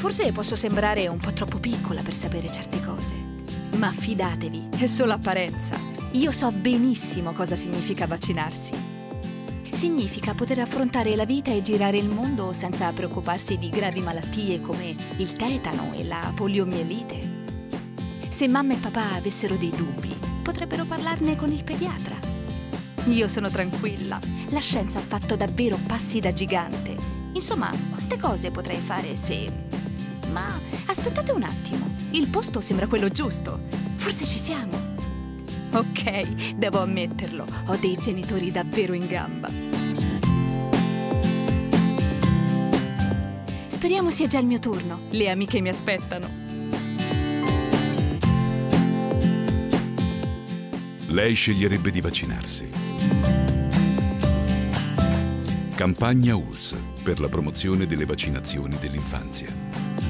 Forse posso sembrare un po' troppo piccola per sapere certe cose, ma fidatevi, è solo apparenza. Io so benissimo cosa significa vaccinarsi. Significa poter affrontare la vita e girare il mondo senza preoccuparsi di gravi malattie come il tetano e la poliomielite. Se mamma e papà avessero dei dubbi, potrebbero parlarne con il pediatra. Io sono tranquilla. La scienza ha fatto davvero passi da gigante. Insomma, quante cose potrei fare se... Ma aspettate un attimo. Il posto sembra quello giusto. Forse ci siamo. Ok, devo ammetterlo. Ho dei genitori davvero in gamba. Speriamo sia già il mio turno. Le amiche mi aspettano. Lei sceglierebbe di vaccinarsi. Campagna ULSS per la promozione delle vaccinazioni dell'infanzia.